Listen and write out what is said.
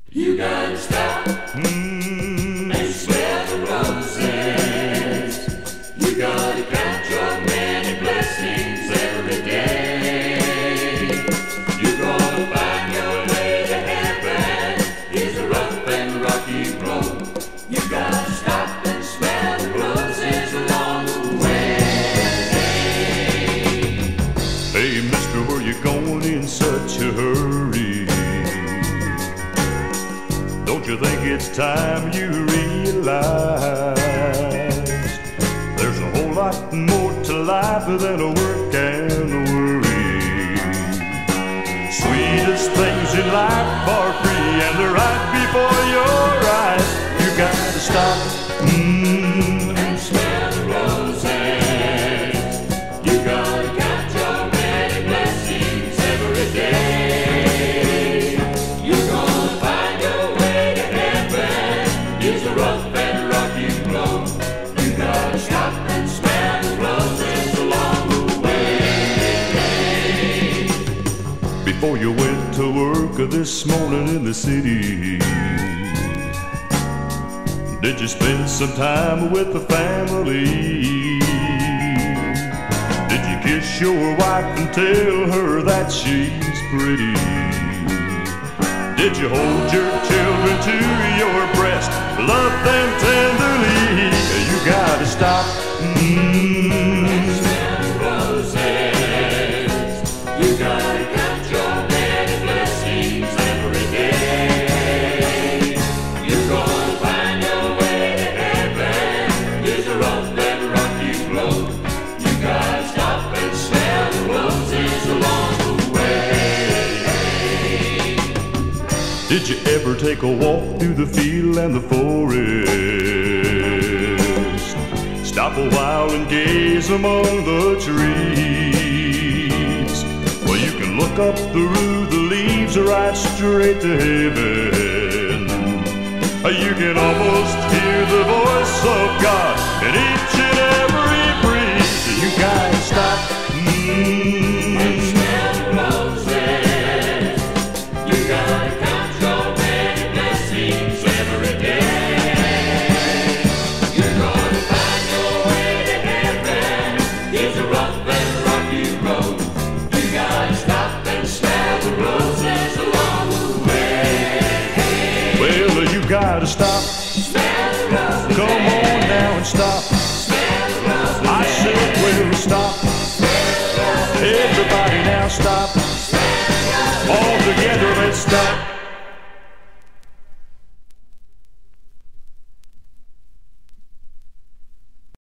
You gotta stop and smell the roses. You gotta count your many blessings every day. You're gonna find your way to heaven. It's a rough and rocky road. You gotta stop and smell the roses along the way. Hey, mister, where you going in such a hurry? Don't you think it's time you realize there's a whole lot more to life than a work and a worry? Sweetest things in life are free and they're right before your eyes. You gotta stop and smell the roses. You gotta count your many blessings every day. You're gonna find your way to heaven. It's a rough and rocky road. You gotta stop and smell the roses along the way. before you went to work this morning in the city. Did you spend some time with the family? Did you kiss your wife and tell her that she's pretty? Did you hold your children to your breast, love them tenderly? You gotta stop and smell the roses. You gotta count your many blessings every day. You're gonna find your way to heaven. It's a rough and rocky road. You gotta stop and smell the roses along the way. Did you ever take a walk through the field and the forest? Stop a while and gaze among the trees. Well, you can look up through the leaves right straight to heaven. You can almost hear the voice of God in each and every breeze. You gotta stop and smell the roses. You gotta count your many blessings every day. You're gonna find your way to heaven. It's a rough and rocky road. You gotta stop and smell the roses along the way. Well, you gotta stop. Smell the roses. Come on now and stop. Smell the roses. I said, well, stop. Everybody now stop. All together, let's stop.